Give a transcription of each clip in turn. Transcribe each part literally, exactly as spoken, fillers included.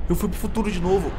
Eu fui pro futuro de novo.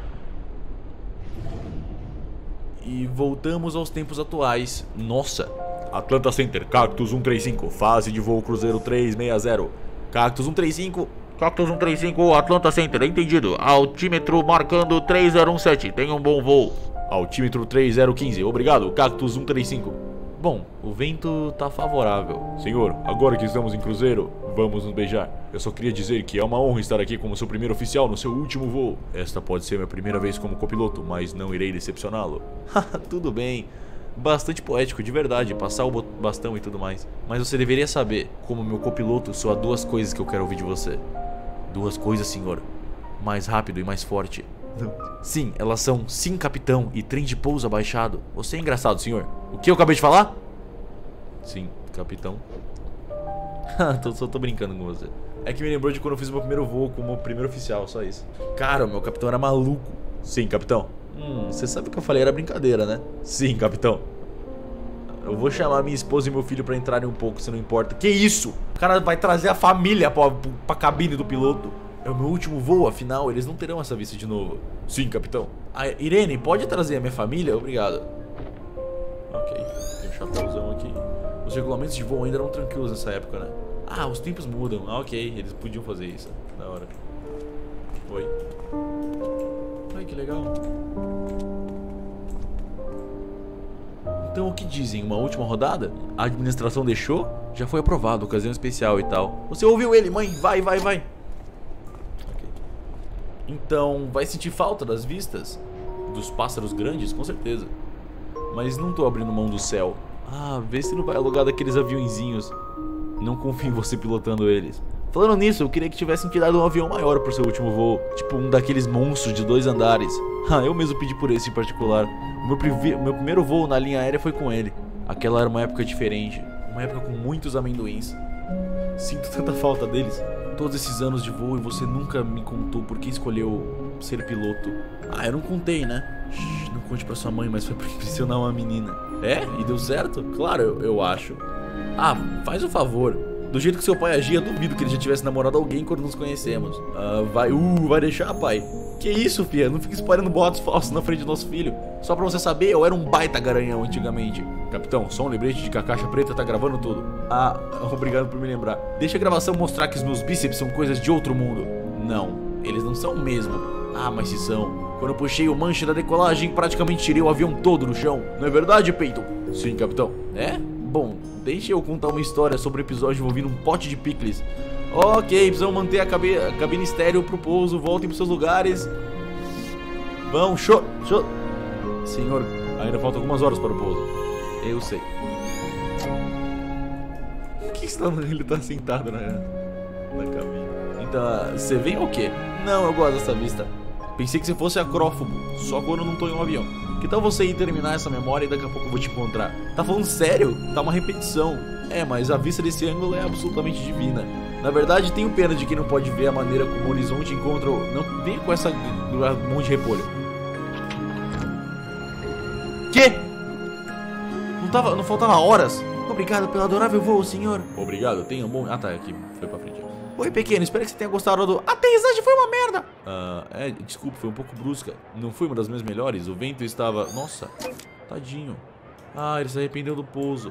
E voltamos aos tempos atuais. Nossa. Atlanta Center, Cactus cento e trinta e cinco, fase de voo Cruzeiro trezentos e sessenta. Cactus cento e trinta e cinco. Cactus cento e trinta e cinco, Atlanta Center, entendido. Altímetro marcando três zero um sete, tenha um bom voo. Altímetro três zero um cinco, obrigado, Cactus cento e trinta e cinco. Bom, o vento tá favorável. Senhor, agora que estamos em cruzeiro, vamos nos beijar. Eu só queria dizer que é uma honra estar aqui como seu primeiro oficial no seu último voo. Esta pode ser minha primeira vez como copiloto, mas não irei decepcioná-lo. Tudo bem. Bastante poético, de verdade, passar o bastão e tudo mais. Mas você deveria saber, como meu copiloto, só há duas coisas que eu quero ouvir de você. Duas coisas, senhor. Mais rápido e mais forte. Sim, elas são sim, capitão, e trem de pouso abaixado. Você é engraçado, senhor. O que eu acabei de falar? Sim, capitão. tô, só tô brincando com você. É que me lembrou de quando eu fiz o meu primeiro voo como primeiro oficial, só isso. Cara, o meu capitão era maluco. Sim, capitão. Hum, você sabe que eu falei era brincadeira, né? Sim, capitão. Eu vou chamar minha esposa e meu filho pra entrarem um pouco, se não importa. Que isso? O cara vai trazer a família pra, pra cabine do piloto. É o meu último voo, afinal, eles não terão essa vista de novo. Sim, capitão. Ah, Irene, pode trazer a minha família? Obrigado. Ok, tem um chapéuzão aqui. Os regulamentos de voo ainda eram tranquilos nessa época, né? Ah, os tempos mudam. Ah, ok, eles podiam fazer isso. Da hora. Oi. Ai, que legal. Então o que dizem? Uma última rodada? A administração deixou? Já foi aprovado, ocasião especial e tal. Você ouviu ele, mãe? Vai, vai, vai. Okay. Então, vai sentir falta das vistas? Dos pássaros grandes? Com certeza. Mas não tô abrindo mão do céu. Ah, vê se não vai alugar daqueles aviãozinhos. Não confio em você pilotando eles. Falando nisso, eu queria que tivessem tirado um avião maior pro seu último voo. Tipo um daqueles monstros de dois andares. Ah, eu mesmo pedi por esse em particular. O meu, meu primeiro voo na linha aérea foi com ele. Aquela era uma época diferente. Uma época com muitos amendoins. Sinto tanta falta deles. Todos esses anos de voo e você nunca me contou por que escolheu ser piloto. Ah, eu não contei, né? Shhh, não conte pra sua mãe, mas foi pra impressionar uma menina. É? E deu certo? Claro, eu, eu acho. Ah, faz um favor. Do jeito que seu pai agia, duvido que ele já tivesse namorado alguém quando nos conhecemos. Ah, vai, uh, vai deixar, pai? Que isso, filha? Não fica espalhando boatos falsos na frente do nosso filho. Só pra você saber, eu era um baita garanhão antigamente. Capitão, só um lembrete de que a caixa preta tá gravando tudo. Ah, obrigado por me lembrar. Deixa a gravação mostrar que os meus bíceps são coisas de outro mundo. Não, eles não são mesmo. Ah, mas se são. Quando eu puxei o manche da decolagem, praticamente tirei o avião todo no chão. Não é verdade, Peyton? Sim, capitão. É? Bom, deixa eu contar uma história sobre o episódio envolvendo um pote de picles. Ok, precisamos manter a, cabe a cabine estéreo pro pouso. Voltem pros seus lugares. Vão, show, show. Senhor, ainda faltam algumas horas para o pouso. Eu sei. Por que está, ele tá sentado na, na cabine? Então, você vem ou o quê? Não, eu gosto dessa vista. Pensei que você fosse acrófobo, só quando eu não tô em um avião. Que tal você ir terminar essa memória e daqui a pouco eu vou te encontrar? Tá falando sério? Tá uma repetição. É, mas a vista desse ângulo é absolutamente divina. Na verdade, tenho pena de quem não pode ver a maneira como o horizonte encontra... Não, venha com essa mão de repolho. Que? Não, tava, não faltava horas? Obrigado pelo adorável voo, senhor. Obrigado, tenha um bom... Ah, tá, aqui, foi pra frente. Oi, pequeno, espero que você tenha gostado do... A aterrissagem foi uma merda. Ah, é, desculpa, foi um pouco brusca. Não foi uma das minhas melhores, o vento estava... Nossa, tadinho. Ah, ele se arrependeu do pouso.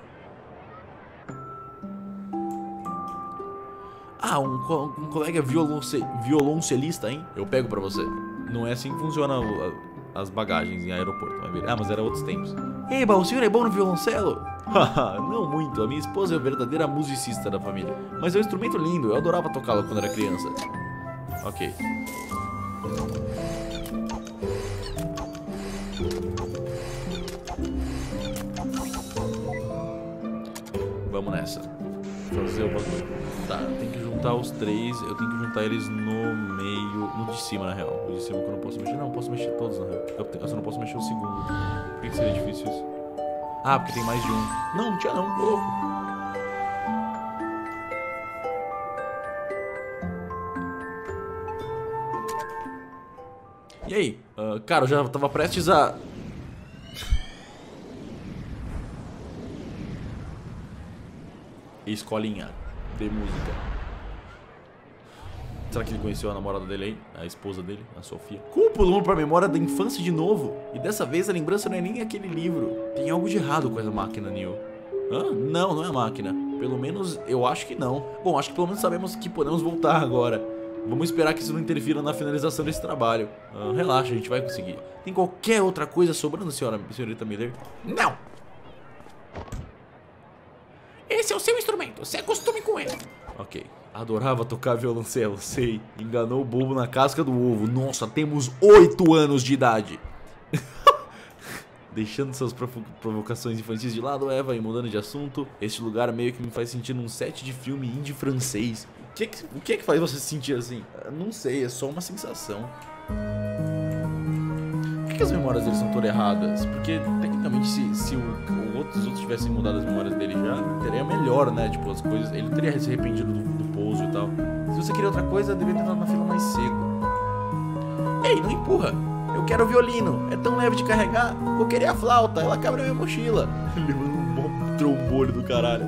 Ah, um, co um colega violonce violoncelista, hein? Eu pego pra você. Não é assim que funciona o, a, as bagagens em aeroporto. Mas... Ah, mas era outros tempos. Eba, o senhor é bom no violoncelo? Haha, não muito. A minha esposa é a verdadeira musicista da família. Mas é um instrumento lindo. Eu adorava tocá-lo quando era criança. Ok. Vamos nessa. Fazer o bagulho. Tá, tem que juntar os três. Eu tenho que juntar eles no meio. No de cima, na real. O de cima que eu não posso mexer. Não, eu posso mexer todos, na real. Eu, eu só não posso mexer o segundo. Por que, que seria difícil isso? Ah, porque tem mais de um. Não, não tinha não, tô louco. E aí? Uh, cara, eu já tava prestes a... Escolinha de música. Será que ele conheceu a namorada dele aí? A esposa dele, a Sofia. Como pulamos pra memória da infância de novo? E dessa vez a lembrança não é nem aquele livro. Tem algo de errado com essa máquina, Neo. Hã? Não, não é a máquina. Pelo menos eu acho que não. Bom, acho que pelo menos sabemos que podemos voltar agora. Vamos esperar que isso não interfira na finalização desse trabalho. Ah, relaxa, a gente vai conseguir. Tem qualquer outra coisa sobrando, senhora, senhorita Miller? Não. Esse é o seu instrumento, se acostume com ele. Ok. Adorava tocar violoncelo, sei. Enganou o bobo na casca do ovo. Nossa, temos oito anos de idade. Deixando suas provo provocações infantis de lado, Eva, e mudando de assunto. Este lugar meio que me faz sentir num set de filme indie francês. O que, que, o que é que faz você se sentir assim? Não sei, é só uma sensação. Por que, que as memórias dele são todas erradas? Porque, tecnicamente, se, se o, o outro, os outros tivessem mudado as memórias dele já, teria melhor, né? Tipo, as coisas... Ele teria se arrependido do, do pouso e tal. Se você queria outra coisa, deveria ter entrado na fila mais cedo. Ei, não empurra! Eu quero o violino, é tão leve de carregar. Vou querer a flauta, ela cabe na minha mochila. Levando um bom trombolho do caralho.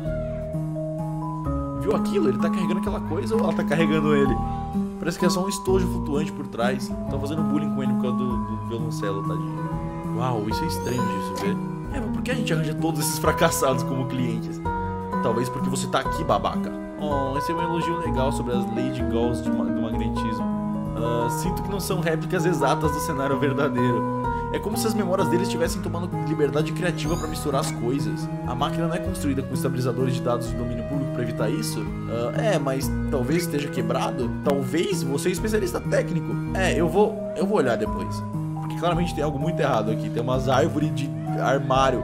Viu aquilo? Ele tá carregando aquela coisa ou ela tá carregando ele? Parece que é só um estojo flutuante por trás. Tá fazendo bullying com ele por causa do, do violoncelo, tadinho. Uau, isso é estranho de se ver. É, mas por que a gente arranja todos esses fracassados como clientes? Talvez porque você tá aqui, babaca. Oh, esse é um elogio legal sobre as Lady Gauls do magnetismo. Uh, sinto que não são réplicas exatas do cenário verdadeiro. É como se as memórias deles estivessem tomando liberdade criativa para misturar as coisas. A máquina não é construída com estabilizadores de dados de domínio público para evitar isso? Uh, é, mas talvez esteja quebrado. Talvez você é especialista técnico. É, eu vou, eu vou olhar depois. Porque claramente tem algo muito errado aqui. Tem umas árvores de armário.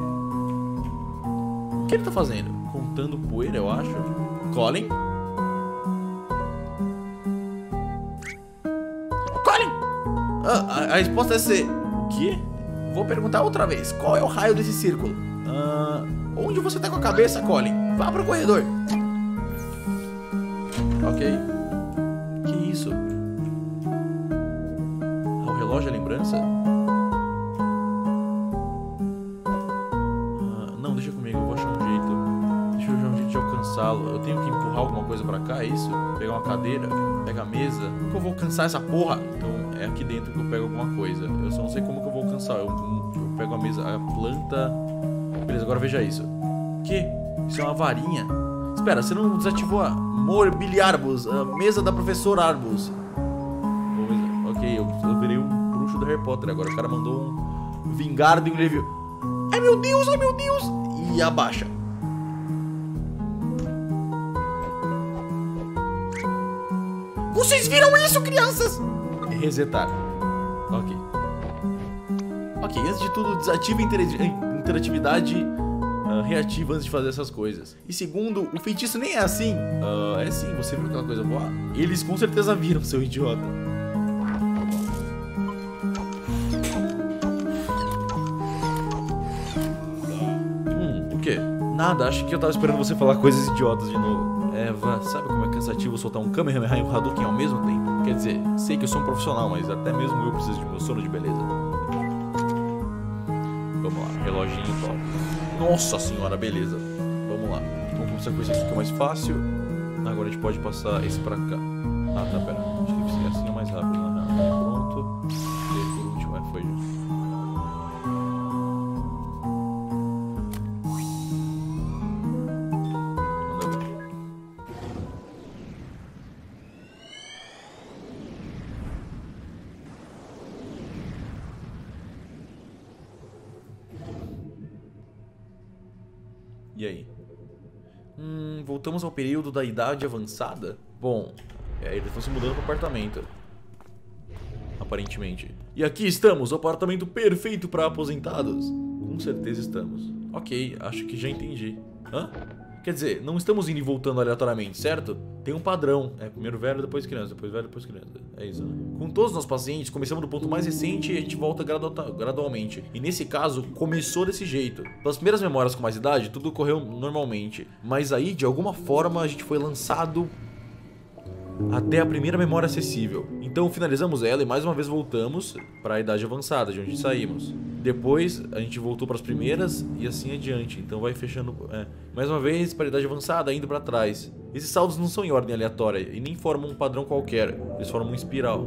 O que ele tá fazendo? Contando poeira, eu acho. Colin? Ah, a, a resposta é ser... O quê? Vou perguntar outra vez. Qual é o raio desse círculo? Ah, onde você tá com a cabeça, Colin? Vá pro corredor. Ok. Que isso? Ah, o relógio é lembrança? Ah, não, deixa comigo. Eu vou achar um jeito. Deixa eu achar um jeito de alcançá-lo. Eu tenho que empurrar alguma coisa pra cá, é isso? Pegar uma cadeira? Pegar a mesa? Como que eu vou alcançar essa porra? Então... É aqui dentro que eu pego alguma coisa. Eu só não sei como que eu vou alcançar. Eu, eu pego a mesa, a planta. Beleza, agora veja isso. Que? Isso é uma varinha. Espera, você não desativou a Mobiliarbus, a mesa da professora Arbus. Ok, eu, eu virei um bruxo do Harry Potter agora. O cara mandou um Wingardium Leviosa. Ai meu Deus, ai meu Deus. E abaixa. Vocês viram isso, crianças? Resetar. Ok. Ok, antes de tudo, desativa a interatividade uh, reativa antes de fazer essas coisas. E segundo, o feitiço nem é assim. Uh, é sim, você viu aquela coisa voar? Eles com certeza viram, seu idiota. Hum, o quê? Nada, acho que eu tava esperando você falar coisas idiotas de novo. Eva, sabe como é cansativo soltar um Kamehameha e um Hadouken ao mesmo tempo? Quer dizer, sei que eu sou um profissional, mas até mesmo eu preciso de meu sono de beleza. Vamos lá, reloginho top. Nossa senhora, beleza. Vamos lá. Vamos começar com esse aqui que é mais fácil. Agora a gente pode passar esse pra cá. Ah, tá, pera. Acho que esse assim é mais rápido, na real. Pronto. E aí, por último, é, foi já. E aí? Hum, voltamos ao período da idade avançada? Bom, é, eles estão se mudando para o apartamento. Aparentemente. E aqui estamos, o apartamento perfeito para aposentados. Com certeza estamos. Ok, acho que já entendi. Hã? Quer dizer, não estamos indo e voltando aleatoriamente, certo? Tem um padrão. É, primeiro velho, depois criança, depois velho, depois criança. É isso, né? Com todos os nossos pacientes, começamos do ponto mais recente e a gente volta gradu gradualmente. E nesse caso, começou desse jeito. Pelas primeiras memórias com mais idade, tudo ocorreu normalmente. Mas aí, de alguma forma, a gente foi lançado até a primeira memória acessível. Então finalizamos ela e mais uma vez voltamos para a idade avançada, de onde saímos. Depois a gente voltou para as primeiras e assim adiante. Então vai fechando, é, mais uma vez para a idade avançada, indo para trás. Esses saldos não são em ordem aleatória e nem formam um padrão qualquer, eles formam uma espiral.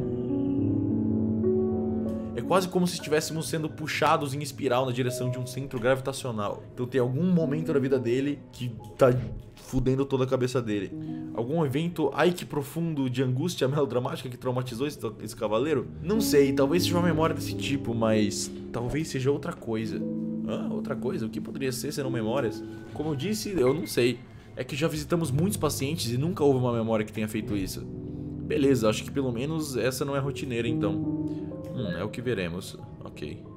É quase como se estivéssemos sendo puxados em espiral na direção de um centro gravitacional. Então tem algum momento da vida dele que tá fudendo toda a cabeça dele. Algum evento, ai que profundo, de angústia melodramática que traumatizou esse, esse cavaleiro? Não sei, talvez seja uma memória desse tipo, mas talvez seja outra coisa. Ah, outra coisa? O que poderia ser senão memórias? Como eu disse, eu não sei. É que já visitamos muitos pacientes e nunca houve uma memória que tenha feito isso. Beleza, acho que pelo menos essa não é rotineira então. Hum, é o que veremos. Ok.